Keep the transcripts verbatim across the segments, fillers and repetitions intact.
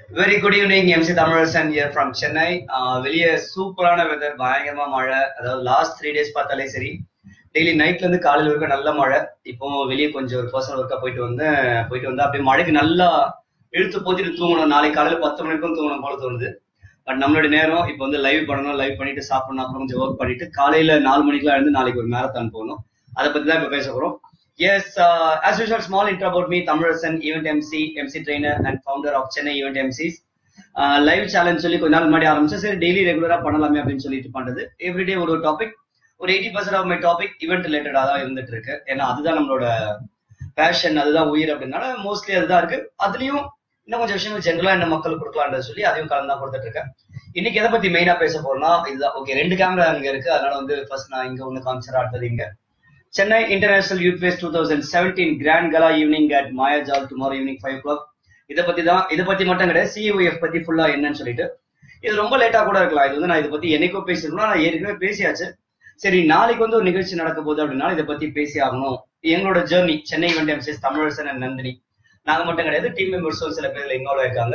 Very good evening, Emcee Thamizharasan here from Chennai. வெளிய சூப்பரான weather, பயங்கரமா மழை. அதாவது லாஸ்ட் த்ரீ டேஸ் பார்த்தாலே சரி, டெய்லி நைட்ல இருந்து காலையில வரைக்கும் நல்ல மழை. இப்போ வெளியே கொஞ்சம் ஒரு பர்சனல் ஒர்க்கா போயிட்டு வந்தேன். போயிட்டு வந்தா அப்படியே மழைக்கு நல்லா இழுத்து போத்திட்டு தூங்கணும். நாளைக்கு காலையில பத்து மணிக்கும் தூங்கணும் போல தோணுது. பட் நம்மளுடைய நேரம் இப்போ வந்து லைவ் பண்ணணும், லைவ் பண்ணிட்டு சாப்பிடணும், அப்புறம் கொஞ்சம் ஒர்க் பண்ணிட்டு காலையில நாலு மணிக்கெல்லாம் எழுந்து நாளைக்கு ஒரு மேரத்தான் போகணும். அதை பத்தி தான் இப்போ பேச போறோம். Yes, uh, as usual, small intro about me, Thamizharasan, event M C, Emcee Trainer and founder of Chennai event Emcees. Uh, live challenge சொல்லி கொஞ்ச நாள் முன்னாடி ஆரம்பிச்சு சரி டெய்லி ரெகுலரா பண்ணலாமே அப்படின்னு சொல்லிட்டு பண்றது. எவ்ரிடே ஒரு ஒரு டாபிக், ஒரு eighty percent of my topic event ரிலேட்டடா தான் இருந்துட்டு இருக்கு. ஏன்னா அதுதான் நம்மளோட பேஷன், அதுதான் உயிர் அப்படின்னால மோஸ்ட்லி அதுதான் இருக்கு. அதுலயும் இன்னும் கொஞ்சம் விஷயங்கள் ஜென்ரலா என்ன மக்களுக்கு கொடுக்கலான்றது சொல்லி அதையும் கலந்து தான் கொடுத்துட்டு இருக்கேன். இன்னைக்கு எதை பத்தி மெயினா பேச போறோம்னா இதுதான். ஓகே, ரெண்டு கேமரா அங்க இருக்கு, அதனால வந்து ஃபர்ஸ்ட் நான் இங்க ஒண்ணு காமிச்சா அடுத்தது இங்க. Chennai International Youth Fest twenty seventeen Grand Gala evening at Mayajal tomorrow evening five o'clock. இதை பத்தி தான், இதை பத்தி மட்டும் கிடையாது, C O F பத்தி ஃபுல்லா என்னன்னு சொல்லிட்டு. இது ரொம்ப லேட்டா கூட இருக்கலாம். இது வந்து நான் இதை பத்தி என்னைக்கோ பேசிருக்கணும், நான் ஏற்கனவே பேசியாச்சு. சரி, நாளைக்கு வந்து ஒரு நிகழ்ச்சி நடக்க போகுது அப்படின்னா இதை பத்தி பேசி ஆகணும். எங்களோட journey Chennai event M C S Tamilarasan and Nandhini, நாங்க மட்டும் கிடையாது, டீம் மெம்பர்ஸும் சில பேர்ல இன்வால்வ் ஆயிருக்காங்க.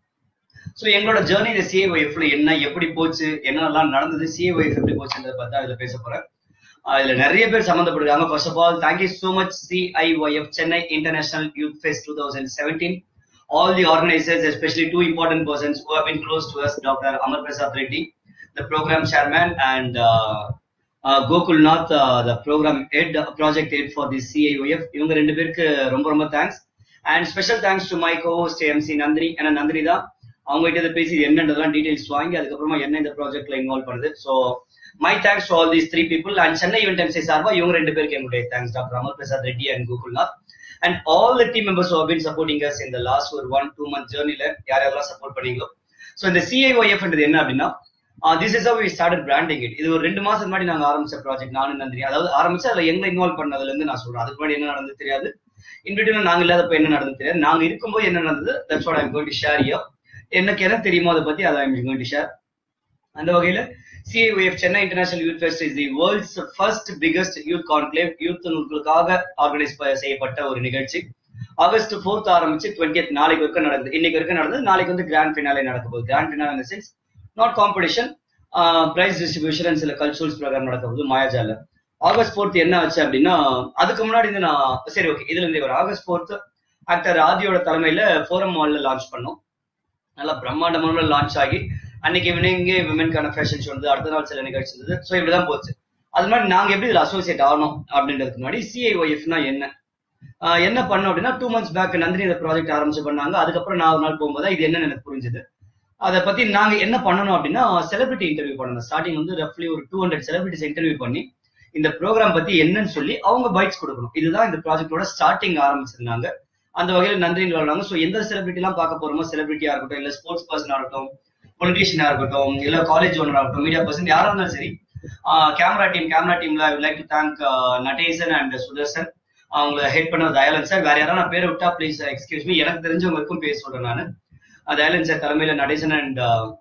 ஸோ எங்களோட ஜேர்னி இந்த C O F என்ன எப்படி போச்சு, என்னெல்லாம் நடந்தது, C O F எப்படி போச்சுன்றதை பத்தி இதுல பேச போறேன். இதுல நிறைய பேர் சம்பந்தப்பட்டிருக்காங்க. First of all thank you so much C I Y F Chennai International Youth Fest twenty seventeen. All the organizers, especially two important persons who have been close to us, Doctor Amar Prasad Reddy, the program chairman, and uh, uh, Gokul Nath, uh, the program head, project head for the C I Y F. இவங்க ரெண்டு பேருக்கு ரொம்ப ரொம்ப thanks. And special thanks to my co-host M C Nandhini. ஏன்னா நந்தினி தான் அவங்க கிட்ட பேசி என்னன்றதெல்லாம் டீடைல்ஸ் வாங்கி அதுக்கப்புறமா என்ன இந்த ப்ராஜெக்ட்ல இன்வால்வ் பண்ணுது. So my thanks to all these three people. And Chennai event M C சார்பா இவங்க ரெண்டு பேருக்கு என்னுடைய thanks, doctor Amar Prasad Reddy and Gokulnath, and all the team members who have been supporting us in the last ஒரு one two month journey ல யார் யாரெல்லாம் support பண்ணீங்களோ. ஸோ இந்த C I Y F ன்றது என்ன அப்படின்னா, this is how we started branding it. இது ஒரு ரெண்டு மாசம் முன்னாடி நாங்க ஆரம்பிச்ச ப்ராஜெக்ட், நானும் நந்தினி. அதாவது ஆரம்பிச்சு அதுல எங்களை இன்வால்வ் பண்ணதுல இருந்து நான் சொல்றேன். அதுக்கு முன்னாடி என்ன நடந்தது தெரியாது, இன்பிட்வீன் நாங்க இல்லாதப்ப என்ன நடந்தது தெரியாது, நாங்க இருக்கும்போது என்ன நடந்தது, that's what I am going to share here. எனக்கு என்ன தெரியுமோ அதை பத்தி அதை I am going to share. அந்த வகையில C I Y F Chennai International Youth Fest is the world's first biggest youth conclave. Youth நூல்களுக்காக ஆர்கனைஸ் செய்யப்பட்ட ஒரு நிகழ்ச்சி. ஆகஸ்ட் ஃபோர்த் ஆரம்பிச்சு டுவெண்ட்டியத் நாளைக்கு வரைக்கும் நடந்தது. இன்னைக்கு வரைக்கும் நடந்தது. நாளைக்கு வந்து கிராண்ட் ஃபினாலே நடக்க போகுது. கிராண்ட் ஃபினாலே இந்த சென்ஸ் நாட் காம்படிஷன், பிரைஸ் டிஸ்ட்ரிபியூஷன் அண்ட் சில கல்ச்சுரல்ஸ் ப்ரோக்ராம் நடக்க போகுது மாயாஜால. ஆகஸ்ட் ஃபோர்த் என்ன ஆச்சு அப்படின்னா, அதுக்கு முன்னாடி இருந்து நான் சரி ஓகே இதுல இருந்து ஒரு ஆகஸ்ட் ஃபோர்த் ஆக்டர் ஆதியோட தலைமையில ஃபோரம் மால்ல லான்ச் பண்ணோம். நல்லா பிரம்மாண்டமான லான்ச் ஆகி அன்னைக்கு ஈவினிங்கே விமென்கான ஃபேஷன் ஷோ வந்து அடுத்த நாள் சில நிகழ்ச்சி இருந்தது. ஸோ இப்படிதான் போச்சு. அது மாதிரி நாங்க எப்படி இதுல அசோசியேட் ஆகணும் அப்படின்றதுக்கு முன்னாடி C I Y F னா என்ன என்ன பண்ணோம் அப்படின்னா, டூ மந்த்ஸ் பேக் நந்தினி இந்த ப்ராஜெக்ட் ஆரம்பிச்சு பண்ணாங்க. அதுக்கப்புறம் நான் ஒரு நாள் போகும்போது இது என்னன்னு எனக்கு புரிஞ்சுது. அதை பத்தி நாங்க என்ன பண்ணணும் அப்படின்னா, செலிபிரிட்டி இன்டர்வியூ பண்ணணும். ஸ்டார்டிங் வந்து ரஃப்லி ஒரு டூ ஹண்ட்ரட் செலிபிரிட்டிஸ் இன்டர்வியூ பண்ணி இந்த ப்ரோக்ராம் பத்தி என்னன்னு சொல்லி அவங்க பைட்ஸ் கொடுக்கணும். இதுதான் இந்த ப்ராஜெக்டோட ஸ்டார்டிங் ஆரம்பிச்சிருந்தாங்க. அந்த வகையில் நந்தினி வராங்க. ஸோ எந்த செலிபிரிட்டி எல்லாம் பார்க்க போறோமோ, செலிபிரிட்டியா இருக்கட்டும், இல்ல ஸ்போர்ட்ஸ் பர்சனா இருக்கட்டும், பொலிட்டிஷியனா இருக்கட்டும், இல்ல காலேஜ் ஓனரா இருக்கட்டும், மீடியா பர்சன் யாரா இருந்தாலும் சரி, கேமரா டீம் கேமரா டீம்ல I would like to thank Natesan and Sudharsan, அவங்க ஹெட் பண்ண தயாலன் சார். வேற யாராவது நான் பேரை விட்டா ப்ளீஸ் எக்ஸ்கியூஸ் மீ, எனக்கு தெரிஞ்சவங்களுக்கும் பேர் சொல்றேன் நான். தயாலன் சார் தலைமையில Natesan and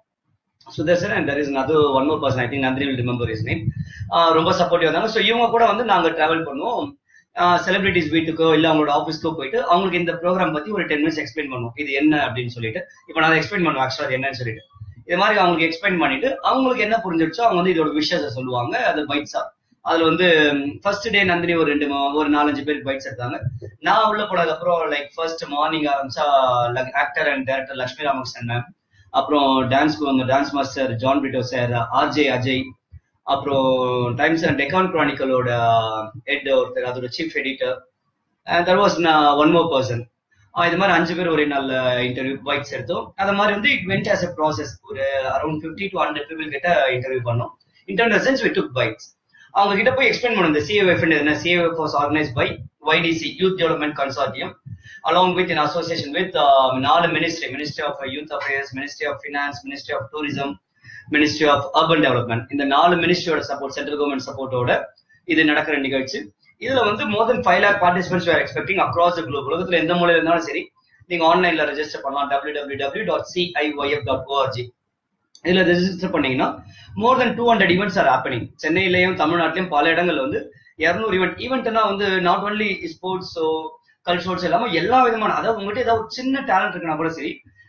Sudharsan and there is another one more person, I think Nandhini will remember his name. ரொம்ப சப்போர்ட்டிவ் வந்தாங்க. ஸோ இவங்க கூட வந்து நாங்க டிராவல் பண்ணுவோம். செலிபிரிட்டிஸ் வீட்டுக்கோ இல்ல அவங்களோட ஆஃபீஸ்க்கோ போயிட்டு அவங்களுக்கு இந்த ப்ரோக்ராம் பத்தி ஒரு டென் மினிட்ஸ் எக்ஸ்பிளைன் பண்ணுவோம். இது என்ன அப்படின்னு சொல்லிட்டு, இப்போ நான் எக்ஸ்பிளைன் பண்ணுவேன் ஆக்சுவலா அது என்னன்னு சொல்லிட்டு. இது மாதிரி அவங்களுக்கு எக்ஸ்பிளைன் பண்ணிட்டு அவங்களுக்கு என்ன புரிஞ்சிடுச்சோ அவங்க வந்து இதோட விஷயத்தை சொல்லுவாங்க. அது பைட்ஸா அதுல வந்து ஃபர்ஸ்ட் டே நந்தினி ஒரு ரெண்டு ஒரு நாலஞ்சு பேருக்கு பைட்ஸ் எடுத்தாங்க. நான் உள்ள போனதுக்கு அப்புறம் லைக் ஃபர்ஸ்ட் மார்னிங் ஆரம்பிச்சா actor and director Lakshmi Ramakrishnan ma'am, அப்புறம் டான்ஸ்க்கு வந்து dance master John Britto sir, RJ Ajay, அப்புறம் டைம்ஸ் அண்ட் டெக்கான் கிரானிக்கலோட ஹெட் ஒருத்தர், அதோட chief editor, and that was one more person. இது மாதிரி அஞ்சு பேர் ஒரே நாள் இன்டர்வியூ பைட்ஸ் எடுத்தோம். அது மாதிரி வந்து it went as a process. ஒரு around fifty to hundred people கிட்ட இன்டர்வியூ பண்ணோம். Interview sense we took bytes. அவங்க கிட்ட போய் எக்ஸ்பிளைன் பண்ணும் இந்த C I Y F என்ன. C I Y F was organised by Y D C youth development consortium along with in association with நாலு ministry, ministry of youth affairs, ministry of finance, ministry of tourism, ministry of urban development. இந்த நாலு மினிஸ்ட்ரியோட support, central government சப்போர்ட்டோட இது நடக்கிற நிகழ்ச்சி. இதுல வந்து more than five lakh participants were expecting across the globe. உலகத்துல எந்த மூலையில இருந்தாலும் சரி நீங்க ஆன்லைன்ல ரெஜிஸ்டர் பண்ணலாம். W W W dot C I Y F dot org. இதுல ரெஜிஸ்டர் பண்ணீங்கன்னா more than two hundred events are happening. சென்னையிலையும் தமிழ்நாட்டிலையும் பல இடங்கள்ல வந்து இருநூறு ஈவெண்ட். ஈவெண்ட்னா வந்து நாட் ஒன்லி ஸ்போர்ட்ஸோ கல்ச்சர்ஸ் இல்லாம எல்லா விதமான, அதாவது உங்ககிட்ட ஏதாவது சின்ன டேலண்ட் இருக்குன்னா கூட சரி,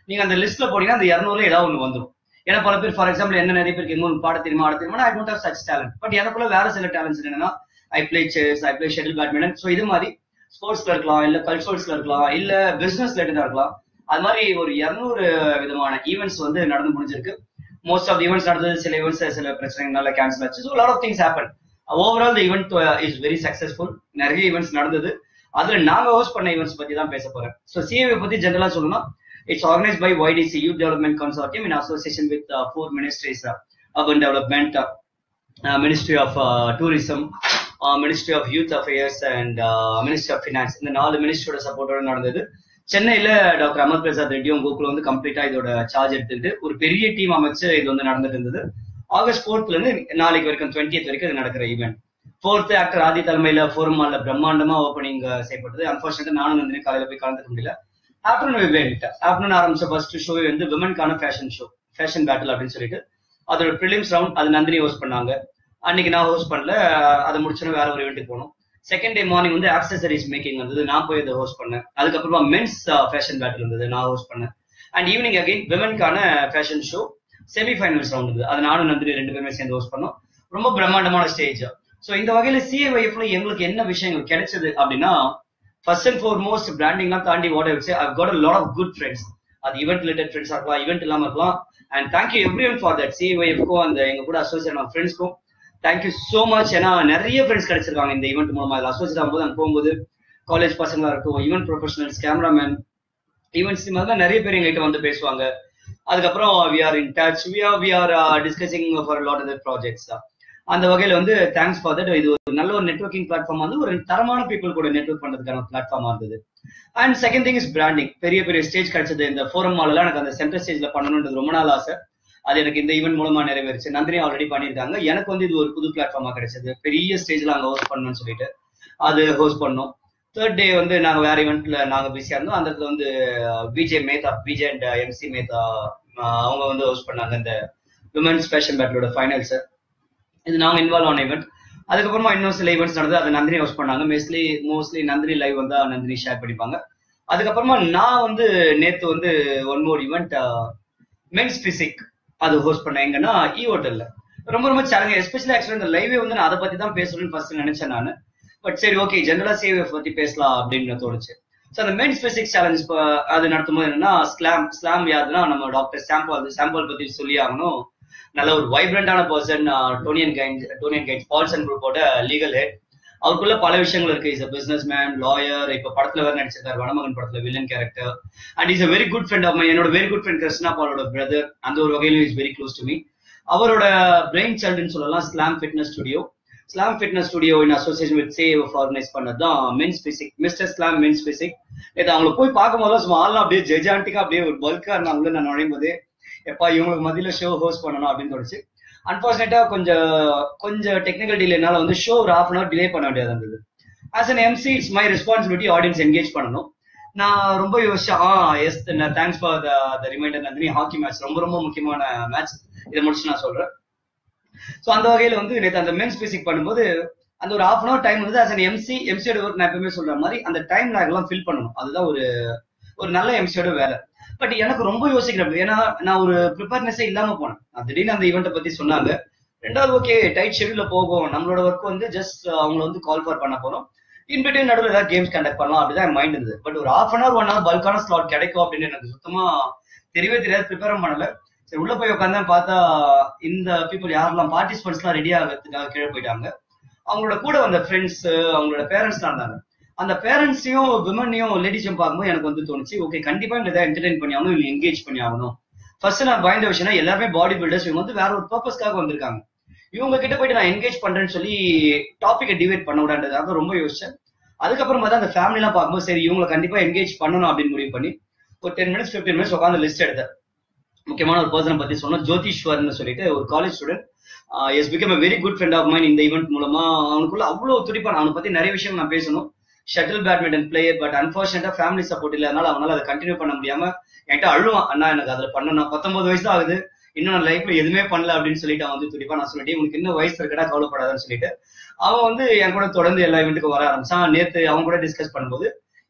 நீங்க அந்த லிஸ்ட்ல போனீங்கன்னா அந்த இருநூறுல ஏதாவது ஒன்று வந்துடும். ஏன்னா பல பேர் ஃபார் எக்ஸாம்பிள் என்ன நிறைய பேருக்கு இன்னொன்று பாட தெரியுமா ஆட தெரியுமா, I don't have such talent. But எனக்குள்ள வேற சில டேலண்ட்ஸ் என்னன்னா I play chess, I play shuttle badminton. So இது மாதிரி ஸ்போர்ட்ஸ்ல இருக்கலாம், இல்ல கல்ச்சுரல்ஸ்ல இருக்கலாம், இல்ல பிசினஸ் ரிலேட்டடா இருக்கலாம். அது மாதிரி ஒரு இருநூறு விதமான ஈவெண்ட்ஸ் வந்து நடந்து முடிஞ்சிருக்கு. மோஸ்ட் ஆஃப் ஈவெண்ட்ஸ் நடந்தது, சில ஈவெண்ட்ஸ் சில பிரச்சனைகளால கேன்சல் ஆச்சு. So lot of things happen. Overall the event is very successful. நிறைய ஈவெண்ட்ஸ் நடந்தது. அதுல நாங்க ஹோஸ்ட் பண்ண ஈவெண்ட்ஸ் பத்தி தான் பேச போறேன். ஸோ சிஏவை பத்தி ஜெனரலா சொல்லணும்னா, it's organised by Y D C Youth Development Consortium in association with uh, four ministries: uh, Urban Development, uh, uh, Ministry of uh, Tourism, uh, Ministry of Youth Affairs, and uh, Ministry of Finance. இந்த நாலு மினிஸ்ட்ரியோட சப்போர்ட்டோட நடந்தது. சென்னையில doctor Amar Prasad ரெட்டியும் கோகுல வந்து கம்ப்ளீட்டா இதோட சார்ஜ் எடுத்துக்கிட்டு ஒரு பெரிய டீம் அமைச்சு இது வந்து நடந்துட்டு இருந்தது. ஆகஸ்ட் ஃபோர்த்ல இருந்து நாளைக்கு வரைக்கும் டுவெண்ட்டியத் வரைக்கும் இது நடக்கிற ஈவெண்ட். ஃபோர்த் ஆக்டர் ஆதி தலைமையில ஃபோரம் மால்ல பிரம்மாண்டமா ஓப்பனிங் செய்யப்பட்டது. அன்பார்ச்சுனேட்டா நானும் நந்தினி காலையில போய் கலந்துக்க முடியல. ஆஃப்டர்நூன் இவெண்ட் ஆஃப்டர்நூன் ஆரம்பிச்ச ஃபர்ஸ்ட் ஷோ வந்து விமன்கான ஃபேஷன் ஷோ, ஃபேஷன் பேட்டில் அப்படின்னு சொல்லிட்டு அதோட ப்ரிலிம்ஸ் ரவுண்ட் அது நந்தினி ஹோஸ்ட் பண்ணாங்க. அன்னைக்கு நான் ஹோஸ்ட் பண்ணல, அதை முடிச்சோன்னு வேற ஒரு இவெண்ட்டுக்கு போனோம். செகண்ட் டே மார்னிங் வந்து ஆக்சசரிஸ் மேக்கிங் வந்தது, நான் போய் அதை ஹோஸ்ட் பண்ணேன். அதுக்கப்புறமா மென்ஸ் ஃபேஷன் பேட்டில் இருந்தது, நான் ஹோஸ்ட் பண்ணேன். அண்ட் ஈவினிங் அகைன் விமன்கான ஃபேஷன் ஷோ செமிஃபைனல்ஸ் ரவுண்ட் இருந்தது, அது நானும் நந்தினி ரெண்டு பேருமே சேர்ந்து ஹோஸ்ட் பண்ணோம். ரொம்ப பிரம்மாண்டமான ஸ்டேஜ். ஸோ இந்த வகையில சிஏஒய்எஃப்ல எங்களுக்கு என்ன விஷயங்கள் கிடைச்சது அப்படின்னா, ஃபர்ஸ்ட் அண்ட் ஃபார்மோஸ்ட் பிராண்டிங்லாம் தாண்டி what I would say I got a lot of good friends. அது ஈவெண்ட் ரிலேட்டட் ஃப்ரெண்ட்ஸா இருக்கலாம், ஈவெண்ட் இல்லாம இருக்கலாம். And thank you everyone for that. சிஏஒய்எஃப்க்கும் அந்த எங்க கூட அசோசியேட் ஆன ஃப்ரெண்ட்ஸ்க்கும் தேங்க்யூ சோ மச். ஏன்னா நிறைய ஃப்ரெண்ட்ஸ் கிடைச்சிருக்காங்க இந்த ஈவெண்ட் மூலமா. அதில் அசோசியேட் ஆகும்போது அங்கே போகும்போது காலேஜ் பசங்களா இருக்கும், ஈவெண்ட் ப்ரொஃபஷனல்ஸ், கேமராமேன், ஈவெண்ட்ஸ் மாதிரி நிறைய பேர் எங்ககிட்ட வந்து பேசுவாங்க. அதுக்கப்புறம் we are in touch, we are we are discussing for lot of projects. அந்த வகையில வந்து தேங்க்ஸ் ஃபார் தட். இது ஒரு நல்ல ஒரு நெட்வொர்க்கிங் பிளாட்ஃபார்ம் வந்து ஒரு தரமான பீப்புள் கூட நெட்வொர்க் பண்றதுக்கான பிளாட்ஃபார்மா இருந்தது. And second thing is branding. பெரிய பெரிய ஸ்டேஜ் கிடைச்சது. இந்த ஃபோரம் மால் எல்லாம் எனக்கு அந்த சென்டர் ஸ்டேஜ்ல பண்ணணும்ன்றது ரொம்ப நாள் ஆசை. அது எனக்கு இந்த ஈவெண்ட் மூலமா நிறைவேறிச்சு. நந்தினி ஆல்ரெடி பண்ணியிருக்காங்க. எனக்கு வந்து இது ஒரு புது பிளாட்ஃபார்மா கிடைச்சது. பெரிய ஸ்டேஜ்ல அங்க ஹோஸ்ட் பண்ணணும்னு சொல்லிட்டு அது ஹோஸ்ட் பண்ணோம். தேர்ட் டே வந்து நாங்க வேற ஈவெண்ட்ல நாங்க பிஸியா இருந்தோம். அந்த இடத்துல வந்து விஜய் மேத்தா, விஜய் அண்ட் எம்சி மேத்தா அவங்க வந்து ஹோஸ்ட் பண்ணாங்க இந்த விமன்ஸ் ஃபேஷன் பேட்டிலோட ஃபைனல்ஸ். இது நாங்க இன்வால்வ் ஆன ஈவெண்ட். அதுக்கப்புறமா இன்னும் சில ஈவெண்ட்ஸ் நடந்தது, அதை நந்தினி ஹோஸ்ட் பண்ணாங்க. மோஸ்ட்லி மோஸ்ட்லி நந்தினி லைவ் வந்தா நந்தினி ஷேர் பண்ணிப்பாங்க. அதுக்கப்புறமா நான் வந்து நேத்து வந்து one more event men's physique அது ஹோஸ்ட் பண்ணேன். எங்கன்னா இ ஹோட்டல்ல ரொம்ப ரொம்ப சேலஞ்சிங். எஸ்பெஷலி ஆக்சுவலி இந்த லைவே வந்து நான் அதை பத்தி தான் பேசணும்னு ஃபர்ஸ்ட் நினைச்சேன் நான். பட் சரி ஓகே, ஜெனரலா சேவை பத்தி பேசலாம் அப்படின்னு தோணுச்சு. ஸோ அந்த மென்ஸ் பிசிக்ஸ் சேலஞ்ச் அது நடத்தும் போது என்னன்னா, ஸ்லாம் ஸ்லாம் யாருன்னா நம்ம டாக்டர் சாம்பிள் சாம்பிள் பத்தி சொல்லி ஆகணும். நல்ல ஒரு வைப்ரண்டான பர்சன், டோனியன் கைண்ட் டோனியன் கைண்ட் பால்சன் குரூப்போட லீகல் ஹெட். அவருக்குள்ள பல விஷயங்கள் இருக்கு. Is a businessman, lawyer, இப்ப படத்துல வேற நடிச்சிருக்காரு, வனமகன் படத்துல villain character. And is a very good friend of my, என்னோட வெரி குட் ஃப்ரெண்ட் கிருஷ்ணா பாலோட பிரதர். அந்த ஒரு வகையிலும் is very close to me. அவரோட பிரெயின் சைல்டுன்னு சொல்லலாம் slam fitness studio. Slam fitness studio in association with save organise பண்ணதுதான் men's physique, mister slam men's physique. இது அவங்களை போய் பார்க்கும்போது சும்மா ஆள்லாம் அப்படியே ஜெஜாண்டிக்கா அப்படியே ஒரு பல்கா இருந்தாங்க. நான் நுழையும் போதே எப்பா இவங்களுக்கு மத்தியில ஷோ ஹோஸ்ட் பண்ணணும் அப்படின்னு தோணுச்சு. அன்பார்ச்சுனேட்டா கொஞ்சம் கொஞ்சம் டெக்னிக்கல் டிலே என்னால வந்து ஷோ ஒரு ஹாஃப் அன் அவர் டிலே பண்ண வேண்டியது இருந்தது. As an MC it's my responsibility audience engage பண்ணணும். நான் ரொம்ப யோசிச்சேன். Ah yes, thanks for the reminder Nandhini. Hockey match ரொம்ப ரொம்ப முக்கியமான மேட்ச், இதை முடிச்சு நான் சொல்றேன். ஸோ அந்த வகையில வந்து நேற்று அந்த மென்ஸ் பிசிக் பண்ணும்போது அந்த ஒரு ஹாஃப் அன் அவர் டைம் வந்து ஆஸ் அன் எம்சி எம்சியோட ஒர்க் நான் எப்பவுமே சொல்ற மாதிரி அந்த டைம் லேக் எல்லாம் ஃபில் பண்ணணும். அதுதான் ஒரு ஒரு நல்ல எம்சியோட வேலை. பட் எனக்கு ரொம்ப யோசிக்கிறேன், ஏன்னா நான் ஒரு ப்ரிப்பேர்னஸே இல்லாம போனேன். திடீர்னு அந்த ஈவெண்ட்டை பத்தி சொன்னாங்க. ரெண்டாவது ஓகே டைட் ஷெட்யூல்ல போகும், நம்மளோட ஒர்க் வந்து ஜஸ்ட் அவங்களை வந்து கால் ஃபார் பண்ண போறோம், இன்பிட்வீன் நடுவில் ஏதாவது கேம்ஸ் கண்டக்ட் பண்ணலாம் அப்படிதான் என் மைண்ட் இருந்தது. பட் ஒரு half an hour one hour பல்கான ஸ்லாட் கிடைக்கும் அப்படின்னு எனக்கு சுத்தமா தெரியவே தெரியாது, ப்ரிப்பேரும் பண்ணல. சரி உள்ள போய் உட்காந்து பார்த்தா இந்த பீப்புள் யாரெல்லாம் பார்ட்டிசிபென்ட்ஸ் எல்லாம் ரெடி ஆகிறதுக்காக கீழே போயிட்டாங்க. அவங்களோட கூட வந்த ஃப்ரெண்ட்ஸ், அவங்களோட பேரண்ட்ஸ் தான் இருந்தாங்க. அந்த பேரண்ட்ஸையும் விமனையும் லேடிஸையும் பார்க்கும்போது எனக்கு வந்து தோணுச்சு, ஓகே கண்டிப்பா இந்த இதை என்டர்டைன் பண்ணி ஆகணும், இல்லை என்கேஜ் பண்ணி ஆகணும். ஃபர்ஸ்ட் நான் பயந்த விஷயம்னா எல்லாருமே பாடி பில்டர்ஸ், இவங்க வந்து வேற ஒரு பர்பஸ்க்காக வந்திருக்காங்க. இவங்க கிட்ட போயிட்டு நான் என்கேஜ் பண்றேன்னு சொல்லி டாபிக்கை டிவைட் பண்ண விடான்றதுக்காக ரொம்ப யோசிச்சேன். அதுக்கப்புறம் பார்த்தா அந்த ஃபேமிலி எல்லாம் பார்க்கும்போது சரி இவங்களை கண்டிப்பா என்கேஜ் பண்ணணும் அப்படின்னு முடிவு பண்ணி ஒரு டென் மினிட்ஸ் பிப்டீன் மினிட்ஸ் உட்காந்து லிஸ்ட் எடுத்தேன். முக்கியமான ஒரு பர்சனை பத்தி சொன்னோம், ஜோதிஷ்வர்னு சொல்லிட்டு ஒரு college student. Is become a very good friend of mine. இந்த ஈவெண்ட் மூலமா அவனுக்குள்ள அவ்வளவு துடிப்பான, அவனை பத்தி நிறைய விஷயம் நான் பேசணும். ஷட்டில் பேட்மிண்டன் பிளேயர், பட் அன்பார்ச்சுனேட்டா ஃபேமிலி சப்போர்ட் இல்லை, அதனால அவனால அதை கண்டினியூ பண்ண முடியாம என்கிட்ட அழுவான், அண்ணா எனக்கு அதுல பண்ணணும், பத்தொன்பது வயசு தான் ஆகுது, இன்னும் நான் லைஃப்ல எதுவுமே பண்ணல அப்படின்னு சொல்லிட்டு அவன் வந்து துடிப்பா. நான் சொல்லிட்டு உனக்கு இன்னும் வயசு இருக்கடா, கவலைப்படாதான்னு சொல்லிட்டு அவன் வந்து என் கூட தொடர்ந்து எல்லா ஈவெண்ட்டுக்கும் வர ஆரம்பிச்சான். நேத்து அவன் கூட டிஸ்கஸ் பண்ணும்போது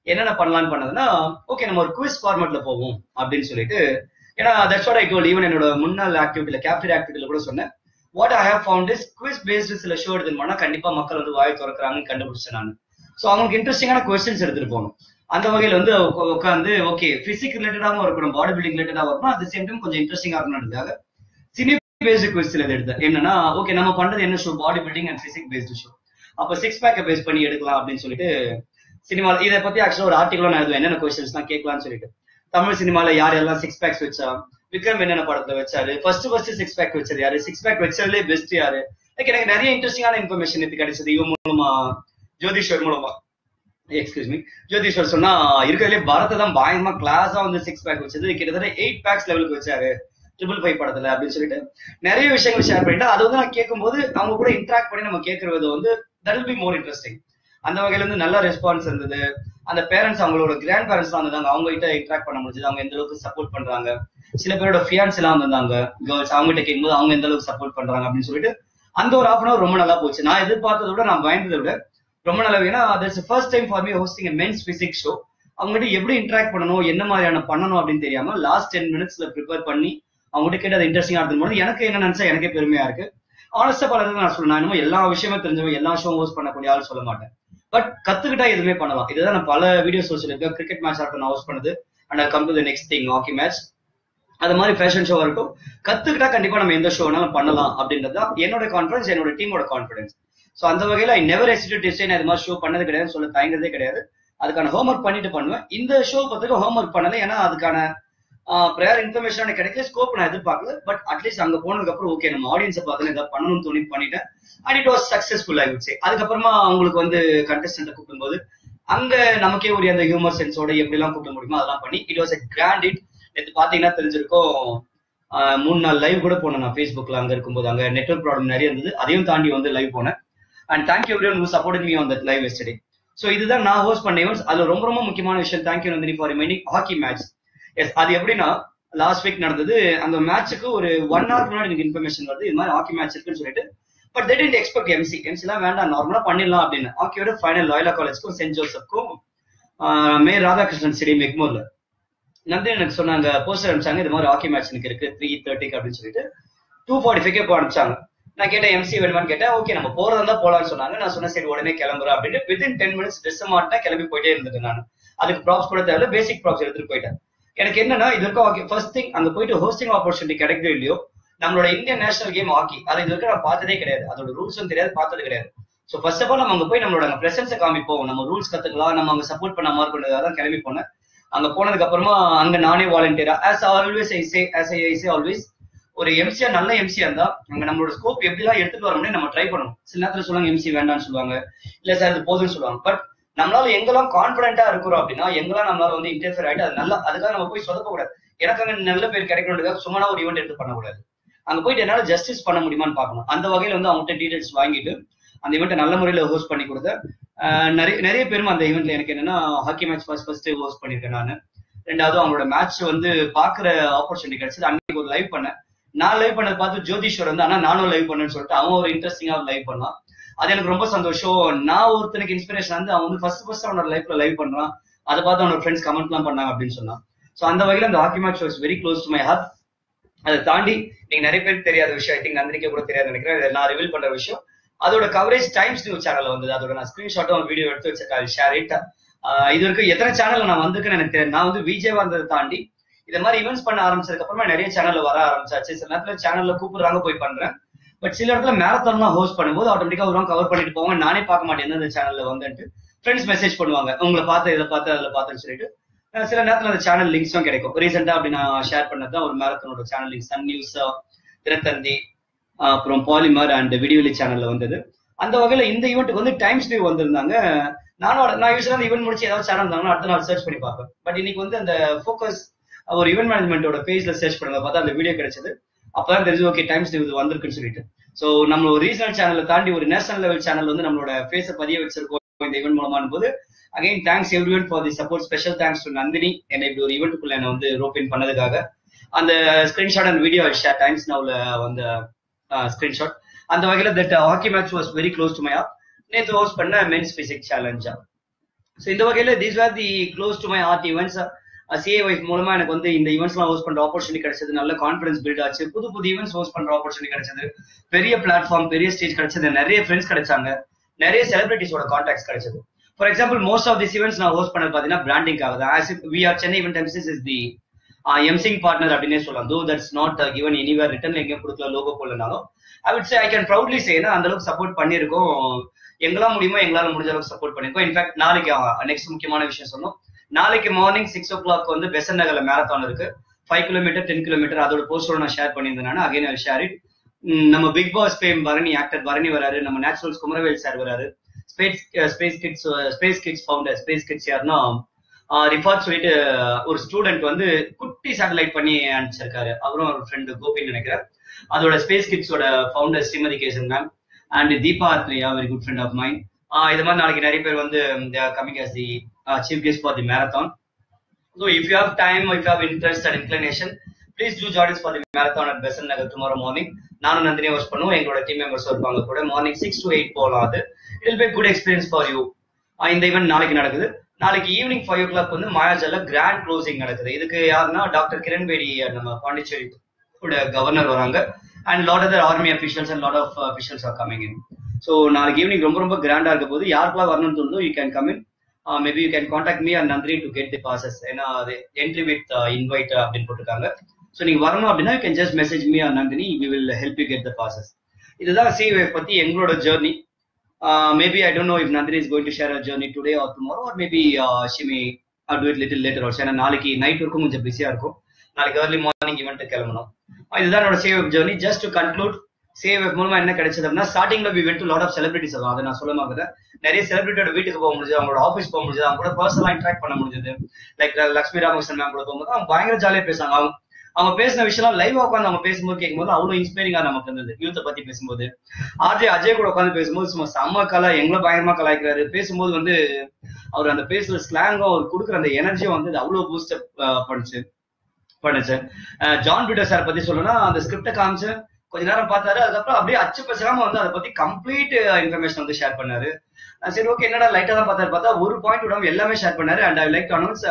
என்னென்ன பண்ணலாம்னு பண்ணதுன்னா ஓகே நம்ம ஒரு குவிஸ் ஃபார்மேட்ல போவோம் அப்படின்னு சொல்லிட்டு, ஏன்னா that's what I told. Even என்னோட முன்னாள் ஆக்டிவிட்டில கேப்டர் ஆக்டிவிட்டில கூட சொன்னேன், what I have found is quiz based சில ஷோ எடுத்துன்னு கண்டிப்பா மக்கள் வந்து வாய் திறக்கிறாங்கன்னு கண்டுபிடிச்சேன் நான். ஸோ அவங்களுக்கு இன்ட்ரெஸ்டிங்கான கொஸ்டின்ஸ் எடுத்துட்டு போகணும். அந்த வகையில் வந்து உட்காந்து ஓகே பிசிக் ரிலேட்டடாகவும் இருக்கணும், பாடி பில்டிங் ரிலேட்டடாக இருக்கணும், அட் சேம் டைம் கொஞ்சம் இன்ட்ரெஸ்டிங்கா இருக்கணும்ன்றதுக்காக சினி பேஸ்டு குவிஸ் இதை எடுத்தேன். என்னன்னா ஓகே நம்ம பண்றது என்ன show, body building and physique based show. அப்போ சிக்ஸ் பேக்கை பேஸ் பண்ணி எடுக்கலாம் அப்படின்னு சொல்லிட்டு சினிமா இதை பத்தி ஆக்சுவலா ஒரு ஆர்டிகலும் நான் எழுதுவேன், என்னென்ன கொஸ்டின்ஸ் தான் கேட்கலாம்னு சொல்லிட்டு. தமிழ் சினிமால யார் எல்லாம் சிக்ஸ் பேக்ஸ் வச்சா, விக்ரம் என்னென்ன படத்துல வச்சாரு, ஃபர்ஸ்ட் ஃபர்ஸ்ட் சிக்ஸ் பேக் வச்சது யாரு, சிக்ஸ் பேக் வச்சதுலேயே பெஸ்ட் யாரு, லைக் எனக்கு நிறைய இன்ட்ரெஸ்டிங்கான இன்ஃபர்மேஷன் இது கிடைச்சது இவன் மூலமா, ஜோதிஷ்வர் மூலமா. எக்ஸ்கியூஸ் மீ, ஜோதிஷ்வர் சொன்னா இருக்கிறதுலே பரத்தை தான் பயங்கரமா கிளாஸா வந்து சிக்ஸ் பேக் வச்சது, கிட்டத்தட்ட எயிட் பேக்ஸ் லெவலுக்கு வச்சாரு ட்ரிபிள் ஃபைவ் படத்துல அப்படின்னு சொல்லிட்டு நிறைய விஷயங்கள் ஷேர் பண்ணிட்டு, அது வந்து நான் கேட்கும்போது அவங்க கூட இன்ட்ராக்ட் பண்ணி நம்ம கேட்கறது வந்து that will be more interesting. அந்த வகையில இருந்து நல்ல ரெஸ்பான்ஸ் இருந்தது. அந்த பேரண்ட்ஸ் அவங்களோட கிராண்ட் பேரண்ட்ஸ் தான் வந்தாங்க, அவங்க கிட்ட இன்ட்ராக்ட் பண்ண முடிஞ்சது, அவங்க எந்த அளவுக்கு சப்போர்ட் பண்றாங்க. சில பேரோட ஃபியான்ஸ் எல்லாம் வந்திருந்தாங்க கேர்ள்ஸ், அவங்க கிட்ட கேட்கும்போது அவங்க எந்த அளவுக்கு சப்போர்ட் பண்றாங்க அப்படின்னு சொல்லிட்டு அந்த ஒரு ஹாஃப் அன் அவர் ரொம்ப நல்லா போச்சு. நான் எதிர்பார்த்ததை விட நான் பயந்ததை விட ரொம்ப நல்லா, ஏன்னா that's first time for me hosting a men's physiques show. அவங்ககிட்ட எப்படி இன்ட்ராக்ட் பண்ணணும், என்ன மாதிரியான பண்ணணும் அப்படின்னு தெரியாம லாஸ்ட் டென் மினிட்ஸ்ல ப்ரிப்பேர் பண்ணி அவங்ககிட்ட கேட்டு அதை இன்ட்ரெஸ்டிங்கா எடுத்துக்கும் எனக்கு என்ன நினைச்சா எனக்கே பெருமையா இருக்கு. ஆனஸ்டா பலருக்கு நான் சொல்றேன், இன்னும் எல்லா விஷயமே தெரிஞ்சவங்க எல்லா ஷோ ஹோஸ்ட் பண்ணக்கூடிய ஆள் சொல்ல மாட்டேன், பட் கத்துக்கிட்டா எதுவுமே பண்ணலாம். இதுதான் நான் பல வீடியோஸ் சொல்லியிருக்கேன். கிரிக்கெட் மேட்ச் ஆகட்டும் நான் ஹோஸ்ட் பண்ணது, and I come to the next thing hockey match, அது மாதிரி ஃபேஷன் ஷோ இருக்கும். கத்துக்கிட்டா கண்டிப்பா நம்ம எந்த ஷோனாலும் பண்ணலாம் அப்படின்றது தான் என்னோட கான்ஃபிடன்ஸ், என்னோட டீமோட கான்ஃபிடன்ஸ். ஸோ அந்த வகையில I never hesitate to say நான் இது மாதிரி ஷோ பண்ணது கிடையாது, சொல்ல தயங்குறதே கிடையாது. அதுக்கான ஹோம்ஒர்க் பண்ணிட்டு பண்ணுவேன். இந்த ஷோ பத்திரிக்கை ஹோம்ஒர்க் பண்ணல, ஏன்னா அதுக்கான ப்ரேயர் இன்ஃபர்மேஷன் எனக்கு கிடைக்கல, ஸ்கோப் நான் எதிர்பார்க்கல. பட் அட்லீஸ்ட் அங்க போனதுக்கு அப்புறம் ஓகே நம்ம ஆடியன்ஸை பார்த்து ஏதாவது பண்ணணும்னு தோணி பண்ணிட்டேன். And it was successful I would say. அதுக்கப்புறமா அவங்களுக்கு வந்து கண்டஸ்டன்ட் கூப்பிடும் போது அங்க நமக்கே ஒரு அந்த ஹியூமர் சென்ஸோட எப்படி எல்லாம் கூப்பிட முடியுமோ அதெல்லாம் பண்ணி it was a grand it. நேற்று பாத்தீங்கன்னா தெரிஞ்சிருக்கும், மூணு நாள் லைவ் கூட போனேன் நான் ஃபேஸ்புக்ல. அங்க இருக்கும்போது அங்க நெட்வொர்க் ப்ராப்ளம் நிறைய இருந்தது, அதையும் தாண்டி வந்து லைவ் போனேன். And thank you everyone who supported me on that live yesterday. So இதுதான் நான் ஹோஸ்ட் பண்ண ஈவென்ட்ஸ். அதுல ரொம்ப ரொம்ப முக்கியமான விஷயம், thank you Nandini for reminding hockey match. Yes, அது எப்படின்னா லாஸ்ட் வீக் நடந்தது. அந்த மேட்சுக்கு ஒரு ஒன் ஹவர் முன்னாடி எனக்கு இன்ஃபர்மேஷன் வருது, இது மாதிரி ஹாக்கி மேட்ச் இருக்குன்னு சொல்லிட்டு. But they didn't expect MC MC எல்லாம் வேண்டாம், நார்மலா பண்ணிடலாம் அப்படின்னு. ஹாக்கியோட ஃபைனல் லாயலா காலேஜ்க்கும் சென்ட் ஜோசப்க்கும் மே ராதாகிருஷ்ணன் ஸ்டேடியம் எக்மோர்ல நந்தினி எனக்கு சொன்னாங்க, போஸ்டர் அனுப்பிச்சாங்க, இது மாதிரி ஹாக்கி மேட்ச் எனக்கு இருக்கு த்ரீ தேர்ட்டிக்கு அப்படின்னு சொல்லிட்டு. டூ ஃபார்ட்டி ஃபைவ் கே அனுப்பிச்சாங்க. நான் கேட்டேன் எம்சி வேணுமான்னு கேட்டேன். ஓகே நம்ம போறதா இருந்தா போலான்னு சொன்னாங்க. நான் சொன்னேன் சரி உடனே கிளம்புறேன் அப்படின்னு. வித்தின் டென் மினிட்ஸ் ட்ரெஸ் மாட்டேன், கிளம்பி போயிட்டே இருந்தேன். நான் அதுக்கு ப்ராப்ஸ் கூட தேவை, பேசிக் ப்ராப்ஸ் எடுத்துட்டு போயிட்டேன். எனக்கு என்னன்னா இது வரைக்கும் ஃபர்ஸ்ட் திங் அங்க போயிட்டு ஹோஸ்டிங் ஆப்பர்ச்சுனிட்டி கிடைக்கவே இல்லையோ, நம்மளோட இந்தியன் நேஷனல் கேம் ஹாக்கி அது இது வரைக்கும் நான் பார்த்ததே கிடையாது, அதோட ரூல்ஸும் தெரியாது, பார்த்தது கிடையாது. ஸோ ஃபர்ஸ்ட் ஆஃப் ஆல் நம்ம அங்க போய் நம்மளோட பிரசன்ஸை காமிப்போம், நம்ம ரூல்ஸ் கத்துக்கலாம், நம்ம அங்க சப்போர்ட் பண்ண மாதிரி கொண்டதான் கிளம்பி போனேன். அங்க போனதுக்கு அப்புறமா அங்க நானே வாலண்டியரா as always I say as I say always ஒரு எம்சியா நல்ல எம்சியா இருந்தா அங்க நம்மளோட ஸ்கோப் எப்படிலாம் எடுத்துட்டு வர முடியும் நம்ம ட்ரை பண்ணணும். சில நேரத்துல சொல்லுவாங்க எம்சி வேண்டாம்னு சொல்லுவாங்க, இல்ல சார் அது போதும்னு சொல்லுவாங்க. பட் நம்மளால எங்கெல்லாம் கான்பிடென்டா இருக்கிறோம் அப்படின்னா எங்கெல்லாம் நம்மளால வந்து இன்டர்ஃபியர் ஆயிட்டு அது நல்லா, அதுக்காக நம்ம போய் சொதப்ப கூடாது. எனக்கு அங்க நல்ல பேர் கிடைக்கணுன்றதுக்காக சும்மா ஒரு ஈவெண்ட் எடுத்து பண்ணக்கூடாது. அங்க போயிட்டு என்னால ஜஸ்டிஸ் பண்ண முடியுமான்னு பார்க்கணும். அந்த வகையில வந்து அவங்ககிட்ட டீடைல்ஸ் வாங்கிட்டு அந்த ஈவெண்ட்டை நல்ல முறையில ஹோஸ்ட் பண்ணி கொடுத்தேன். நிறைய நிறைய பேரும் அந்த ஈவெண்ட்ல எனக்கு என்னன்னா hockey match first first host பண்ணிருக்கேன் நான். ரெண்டாவது அவங்களோட மேட்ச் வந்து பாக்குற ஆப்பர்ச்சுனிட்டி கிடைச்சது. அன்னைக்கு ஒரு லைவ் பண்ணேன். நான் லைவ் பண்ணதை பார்த்து ஜோதிஷ்வர் வந்து ஆனா நானும் லைவ் பண்ணேன்னு சொல்லிட்டு அவன் ஒரு இன்ட்ரெஸ்டிங்கா லைவ் பண்ணான். அது எனக்கு ரொம்ப சந்தோஷம். நான் ஒருத்தனுக்கு இன்ஸ்பிரேஷன் வந்து அவன் வந்து ஃபர்ஸ்ட் ஃபர்ஸ்ட் அவனோட லைஃப்ல லைவ் பண்றான், அதை பார்த்து அவனோட ஃப்ரெண்ட்ஸ் கமெண்ட் எல்லாம் பண்ணாங்க அப்படின்னு சொன்னான். ஸோ அந்த வகையில அந்த hockey match was very close to my heart. அதை தாண்டி நீங்க நிறைய பேருக்கு தெரியாத விஷயம், ஐ திங்க் நந்தினிக்கு கூட தெரியாது நினைக்கிறேன், நான் ரிவீல் பண்ற விஷயம், அதோட கவரேஜ் டைம்ஸ் நியூஸ் சேனல்ல வந்தது. அதோட நான் ஸ்கிரீன்ஷாட்டும் வீடியோ எடுத்து வச்சிருக்கேன், ஷேர் இட். இது வரைக்கும் எத்தனை சேனல்ல நான் வந்திருக்கேன்னு எனக்கு தெரியும். நான் வந்து விஜய் வந்ததை தாண்டி இந்த மாதிரி ஈவெண்ட்ஸ் பண்ண ஆரம்பிச்சதுக்கு அப்புறமா நிறைய சேனல்ல வர ஆரம்பிச்சாச்சு. சில நேரத்துல சேனல்ல கூப்பிடுறாங்க போய் பண்றேன். பட் சில இடத்துல மேரத்தான் தான் ஹோஸ்ட் பண்ணும்போது ஆட்டோமேட்டிக்கா வருவாங்க, கவர் பண்ணிட்டு போவாங்க. நானே பார்க்க மாட்டேன் எந்த சேனல்ல வந்துட்டு. ஃப்ரெண்ட்ஸ் மெசேஜ் பண்ணுவாங்க, உங்களை பார்த்து இதை பார்த்து அதில் பார்த்துன்னு சொல்லிட்டு. சில நேரத்துல அந்த சேனல் லிங்க்ஸும் கிடைக்கும். ரீசெண்டா அப்படி நான் ஷேர் பண்ணதான் ஒரு மேரத்தானோட channel link Sun News, Dinathanthi, அப்புறம் பாலிமர் அண்ட் விடியோலி சேனல்ல வந்தது. அந்த வகையில இந்த ஈவெண்ட்டுக்கு வந்து டைம்ஸ் நியூ வந்திருந்தாங்க. நானும் நான் யூஸ்வலா அந்த ஈவெண்ட் முடிச்சு ஏதாவது சேனல் இருந்தாங்கன்னா அடுத்த நாள் சர்ச் பண்ணி பார்ப்பேன். பட் இன்னைக்கு வந்து அந்த ஃபோக்கஸ் ஒரு ஈவெண்ட் மேனேஜ்மெண்டோட பேஜ்ல சர்ச் பண்ணுங்க, பார்த்தா அந்த வீடியோ கிடைச்சது. அப்பதான் தெரிஞ்சு ஓகே டைம்ஸ் நியூ வந்திருக்குன்னு சொல்லிட்டு. ஸோ நம்ம ஒரு ரீஜனல் சேனலை தாண்டி ஒரு நேஷனல் லெவல் சேனல் வந்து நம்மளோட ஃபேஸை பதிய வச்சிருக்கோம் இந்த ஈவெண்ட் மூலமான போது. Again thanks everyone for the support. Special thanks to Nandini என்னை இப்படி ஒரு ஈவெண்ட்டுக்குள்ள என்ன வந்து ரோப்பின் பண்ணதுக்காக. அந்த screenshot and video share times நவுல வந்த ஸ்கிரீன்ஷாட். அந்த வகையில that hockey match was very close to my heart. நேற்று ஹோஸ்ட் பண்ண மென்ஸ் பிசிக்ஸ் சேலஞ்சா. ஸோ இந்த வகையில் these are the close to my heart events. CA wise மூலமா எனக்கு வந்து இந்த ஈவெண்ட்ஸ்லாம் ஹோஸ்ட் பண்ற ஆப்பர்ச்சுனிட்டி கிடைச்சது, நல்ல கான்ஃபிடன்ஸ் பில்ட் ஆச்சு, புது புது ஈவெண்ட்ஸ் ஹோஸ்ட் பண்ற ஆப்பர்ச்சுனிட்டி கிடைச்சது, பெரிய பிளாட்ஃபார்ம் பெரிய ஸ்டேஜ் கிடைச்சது, நிறைய ஃப்ரெண்ட்ஸ் கிடைச்சாங்க, நிறைய செலிபிரிட்டிஸோட கான்டாக்ட்ஸ் கிடைச்சது. For example most of this events நான் ஹோஸ்ட் பண்ணது பார்த்தீங்கன்னா பிராண்டிங்காக தான். As if we are Chennai event MCs is the MCing partner அப்படின்னே சொல்லலாம். Though that's not given anywhere written எங்கேயும் கொடுக்கல லோகோ போடலனாலும் I would say I can proudly say அந்த அளவுக்கு சப்போர்ட் பண்ணியிருக்கோம். எங்களால் முடியுமோ எங்களால் முடிஞ்ச அளவுக்கு சப்போர்ட் பண்ணியிருக்கோம். இன்ஃபேக்ட் நாளைக்கு நெக்ஸ்ட் முக்கியமான விஷயம் சொன்னோம். நாளைக்கு மார்னிங் சிக்ஸ் ஓ கிளாக் வந்து பெசன் நகர்ல மேரத்தான் இருக்கு. ஃபைவ் கிலோமீட்டர் டென் கிலோமீட்டர் அதோட போஸ்டோட நான் ஷேர் பண்ணியிருந்தேன். Again I share it. நம்ம Bigg Boss fame Bharani actor Bharani வராரு, நம்ம நேச்சுரல்ஸ் குமரவேல் சார் வராரு, space Space Kids Space Kids founder Space Kids யாருன்னா ரிஃபார்ட் சொல்லிட்டு ஒரு ஸ்டூடெண்ட் வந்து குட்டி சேட்டலைட் பண்ணி அனுப்பிச்சிருக்காரு. அவரும் ஒரு ஃப்ரெண்டு கோபின்னு நினைக்கிறேன். அதோட ஸ்பேஸ் கிட்ஸோட founder Srimathi Kesan ma'am and Deepa Athreya, very good friend of mind. இது மாதிரி நாளைக்கு நிறைய பேர் வந்து coming as the uh, chief guest for the marathon. So if you have time, if you have interest and inclination, please do join us for the marathon at Besant Nagar tomorrow morning. நானும் Nandini host பண்ணுவோம், எங்களோட team members இருப்பாங்க கூட. Morning six to eight போகலாம். அது it will be good experience for you. இந்த event நாளைக்கு நடக்குது. நாளைக்கு ஈவினிங் ஃபைவ் ஓ கிளாக் வந்து மாயாஜால கிராண்ட் க்ளோசிங் நடக்குது. இதுக்கு யாருன்னா டாக்டர் கிரண் பேடி, நம்ம பாண்டிச்சேரி கவர்னர் வராங்க, and lot other army officials and lot of officials are coming in. So நாளைக்கு ஈவினிங் ரொம்ப ரொம்ப கிராண்டா இருக்க போது. யாருக்கெல்லாம் வரணும்னு தோணுதோ you can come in. Maybe you can contact me and Nandini to get the passes. ஏன்னா அது என்ட்ரி வித் இன்வைட் அப்படின்னு போட்டிருக்காங்க. ஸோ நீங்க வரணும் அப்படின்னா you can just message me and Nandini, we will help you get the passes. இதுதான் C wave பத்தி எங்களோட journey. Maybe I don't know if Nandini is going to share a journey today or tomorrow, or maybe she may do it little later also. ஏன்னா நாளைக்கு night வரைக்கும் கொஞ்சம் பிஸியா இருக்கும். நாளைக்கு ஏர்லி மார்னிங் ஈவெண்ட் கிளம்பணும். இதுதான் என்னோட save web journey. Just to conclude, save web மூலமா என்ன கிடைச்சது அப்படின்னா, ஸ்டார்டிங்ல we went to lot of celebrities. அதை நான் சொல்ல மாட்டேன். நிறைய செலிபிரிட்டியோட வீட்டுக்கு போக முடிஞ்சது, அவங்களோட ஆஃபீஸ் போக முடிஞ்சது, அவங்க கூட பர்சனலா இன்ட்ராக்ட் பண்ண முடிஞ்சது. லைக் லட்சுமி ராமகிருஷ்ணன் மேம் கூட போகும்போது அவங்க பயங்கர ஜாலியா பேசுவாங்க. அவங்க அவங்க பேசின விஷயம் லைவ் உட்காந்து அவங்க பேசும்போது கேட்கும்போது அவ்வளவு இன்ஸ்பைரிங்கா நமக்கு இருந்தது. யூத்தை பத்தி பேசும்போது ஆர்ஜே அஜய் கூட உட்காந்து பேசும்போது சும்மா செம்ம கலா, எங்களை பயங்கரமா கலாய்க்கிறாரு. பேசும்போது வந்து அவர் அந்த பேசுற ஸ்லாங்கும் அவர் கொடுக்குற அந்த எனர்ஜியும் வந்து அவ்வளவு பூஸ்ட் பண்ணுச்சு பண்ணுச்சு. ஜான் பீட்டர் சார் பத்தி சொல்லணும்னா, அந்த ஸ்கிரிப்டை காமிச்சு கொஞ்ச நேரம் பார்த்தாரு. அதுக்கப்புறம் அப்படியே அச்சு பேசாம வந்து அதை பத்தி கம்ப்ளீட் இன்ஃபர்மேஷன் வந்து ஷேர் பண்ணாரு. சரி ஓகே என்னடா லைட்டா தான் பார்த்தாரு, பார்த்தா ஒரு பாயிண்ட் விடாம எல்லாமே ஷேர் பண்ணாரு. And I like to announce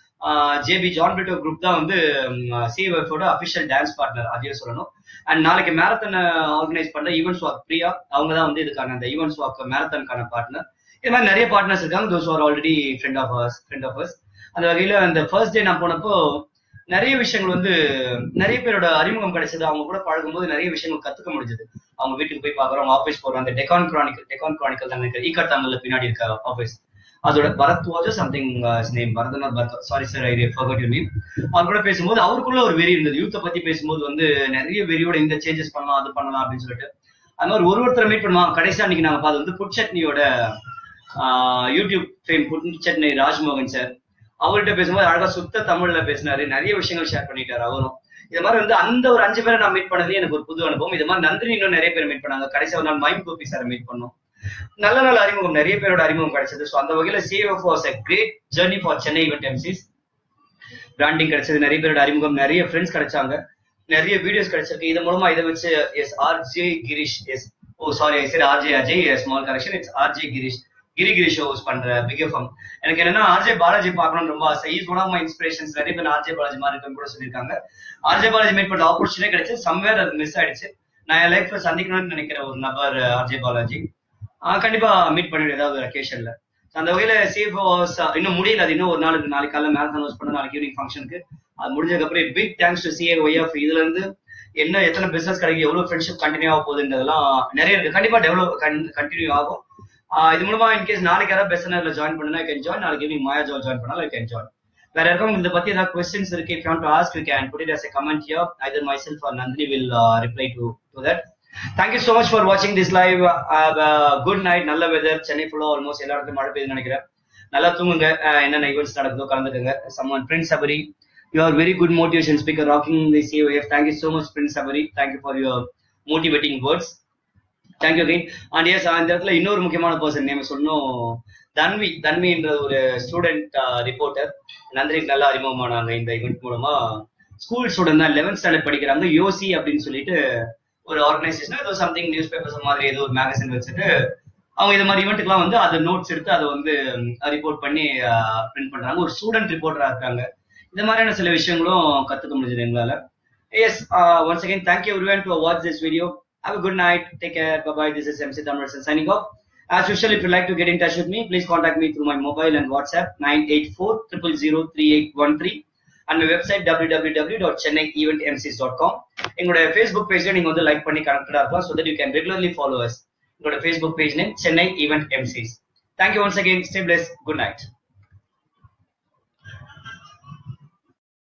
JP John Peter group தான் வந்து சிஎஃப்ஓட அபிஷியல் டான்ஸ் பார்ட்னர், அதையும் சொல்லணும். அண்ட் நாளைக்கு மேரத்தான் ஆர்கனைஸ் பண்ற ஈவெண்ட்ஸ் வாக் பிரியா, அவங்க தான் வந்து இதுக்கான அந்த ஈவெண்ட்ஸ் வாக் மேரத்தானுக்கான பார்ட்னர். இது மாதிரி நிறைய பார்ட்னர்ஸ் இருக்காங்க. Those are already friend of us friend of us அந்த வகையில அந்த ஃபர்ஸ்ட் டே நான் போனப்போ நிறைய விஷயங்கள் வந்து நிறைய பேரோட அறிமுகம் கிடைச்சது. அவங்க கூட பழகும்போது நிறைய விஷயங்கள் கத்துக்க முடிஞ்சது. அவங்க வீட்டுக்கு போய் பாக்குறோம், அவங்க ஆஃபீஸ் போறோம். அந்த டெக்கான் கிரானிக்கல் டெக்கான் கிரானிக்கல் தான் நினைக்கிறேன், ஈகா தமிழ்ல பின்னாடி இருக்க ஆஃபீஸ். அதோட பரத் வாஜோ something name, Bharathnath Bharath, sorry sir I forgot your name. அவர் கூட பேசும்போது அவருக்குள்ள ஒரு வெறி இருந்தது. யூத்தை பத்தி பேசும்போது வந்து நிறைய வெறியோட இந்த சேஞ்சஸ் பண்ணலாம் அது பண்ணலாம் அப்படின்னு சொல்லிட்டு அது மாதிரி ஒரு ஒருத்தரை மீட் பண்ணுவாங்க. கடைசியா அன்னைக்கு நாங்க பார்த்தது வந்து புட் சட்னியோட YouTube fame food chutney Rajmohan sir. அவர்கிட்ட பேசும்போது அழகா சுத்த தமிழ்ல பேசினாரு, நிறைய விஷயங்கள் ஷேர் பண்ணிட்டாரு அவரும். இது மாதிரி வந்து அந்த ஒரு அஞ்சு பேரை நான் மீட் பண்ணதே எனக்கு ஒரு புது அனுபவம். இது மாதிரி நந்தினி இன்னும் நிறைய பேர் மீட் பண்ணாங்க. கடைசியா ஒரு நாள் மைம் கோபி சாரை மீட் பண்ணோம். நல்ல நல்ல அறிமுகம், நிறைய பேரோட அறிமுகம் கிடைச்சது. ஸோ அந்த வகையில CF was a great journey for Chennai event MCs. Branding கிடைச்சது, நிறைய பேரோட அறிமுகம், நிறைய ஃப்ரெண்ட்ஸ் கிடைச்சாங்க, நிறைய வீடியோஸ் கிடைச்சிருக்கு. இது மூலமா இதை வச்சு yes RJ Girish yes oh sorry I சரி RJ Ajay small correction, it's RJ Girish Giri Giri shows பண்ற பிக் எஃப்எம். எனக்கு என்னன்னா ஆர்ஜே பாலாஜி பார்க்கணும்னு ரொம்ப ஆசை. Is one of my inspirations. நிறைய பேர் ஆர்ஜே பாலாஜி மாதிரி இருக்குன்னு கூட சொல்லியிருக்காங்க. ஆர்ஜே பாலாஜி மீட் பண்ற ஆப்பர்ச்சுனிட்டி கிடைச்சு, சம்வேர் அது மிஸ் ஆயிடுச்சு. நான் என் லைஃப்ல சந்திக்கணும்னு நினைக்கிற ஒரு நபர் ஆர்ஜே பாலாஜி. கண்டிப்பா மீட் பண்ணிவிடு ஏதாவது ஒரு அக்கேஷன்ல. அந்த வகையில சிஎஃப்ஓஸ் இன்னும் முடியல. அது இன்னும் ஒரு நாளுக்கு நாளைக்கு காலைல மேரத்தான் ஹோஸ்ட் பண்ண, நாளைக்கு ஈவினிங் ஃபங்க்ஷனுக்கு. அது முடிஞ்சதுக்கு அப்புறம் பிக் தேங்க்ஸ் டு சிஏஒய்எஃப். இதுல இருந்து என்ன எத்தனை பிசினஸ் கிடைக்கும், எவ்வளவு ஃப்ரெண்ட்ஷிப் கண்டினியூ ஆக போகுதுன்றதெல்லாம் நிறைய இருக்கு. கண்டிப்பா டெவலப் கண்டினியூ ஆகும். இது மூலமா இன்கேஸ் நாளைக்கு யாராவது பெஸ்ட்னர்ல ஜாயின் பண்ணா கேன் ஜாயின், நாளைக்கு ஈவினிங் மாயா ஜால் ஜாயின் பண்ணாலும் கேன் ஜாயின். வேற யாருக்கும் இதை பத்தி ஏதாவது கொஸ்டின்ஸ் இருக்கு, if you want to ask you can put it as a comment here. Either myself or Nandhini will uh, reply to to that. Thank you so much for watching this live. Have a good night. நல்ல weather. Chennai ஃபுல்லா almost எல்லா இடத்துலயும் மழை பெய்யுதுன்னு நினைக்கிறேன். நல்லா தூங்குங்க. என்னென்ன events நடக்குதோ கலந்துக்கங்க. Someone Prince Sabari, you are very good motivation speaker rocking the C O F. Thank you so much Prince Sabari. Thank you for your motivating words. Thank you again. And yes, அந்த இடத்துல இன்னொரு முக்கியமான person name சொல்லணும். தன்வி தன்வின்ற ஒரு student reporter. நந்தினிக்கு நல்லா அறிமுகமானாங்க இந்த event மூலமா. ஸ்கூல் ஸ்டூடெண்ட் தான், லெவன்த் ஸ்டாண்டர்ட் படிக்கிறாங்க. யோசி அப்படின்னு சொல்லிட்டு ஒரு ஆர்கனைசேஷன், ஏதோ சம்திங் நியூஸ் பேப்பர்ஸ் மாதிரி ஏதோ ஒரு மேகசின் வச்சுட்டு அவங்க இது மாதிரி ஈவெண்ட்டுக்குலாம் வந்து அதை நோட்ஸ் எடுத்து அதை வந்து ரிப்போர்ட் பண்ணி பிரிண்ட் பண்றாங்க. ஒரு ஸ்டூடெண்ட் ரிப்போர்ட்டரா இருக்காங்க. இந்த மாதிரியான சில விஷயங்களும் கத்துக்க முடிஞ்சது எங்களால. Yes, uh, once again, thank you everyone to watch this video. Have a good night. Take care. Bye bye. This is Emcee Thamizharasan signing off. As usual, if you'd like to get in touch with me, please contact me through my mobile and WhatsApp nine eight four zero zero zero three eight one three and my website w w w dot chennai event m c s dot com. எங்களோட Facebook page நீங்க வந்து like பண்ணி கனெக்டடா இருக்கலாம், so that you can regularly follow us. எங்களோட Facebook page name Chennai Event Emcees. Thank you once again. Stay blessed. Good night.